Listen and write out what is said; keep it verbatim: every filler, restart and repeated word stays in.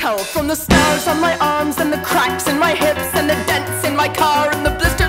From the scars on my arms and the cracks in my hips and the dents in my car and the blisters